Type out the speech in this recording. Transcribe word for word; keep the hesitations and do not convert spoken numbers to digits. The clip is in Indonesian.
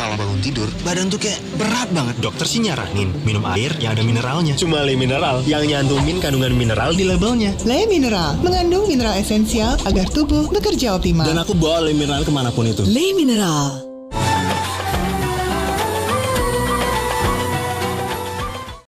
kalau bangun tidur, badan tuh kayak berat banget. Dokter sih nyaranin minum air yang ada mineralnya. Cuma Le Mineral yang nyantumin kandungan mineral di labelnya. Le Mineral mengandung mineral esensial agar tubuh bekerja optimal. Dan aku bawa Le Mineral kemanapun itu. Le Mineral.